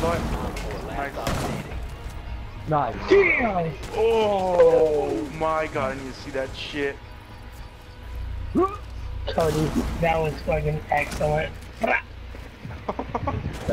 butt. Last Nice. stop standing. Nice. Damn! Oh my god, I need to see that shit. Cody, that was fucking excellent.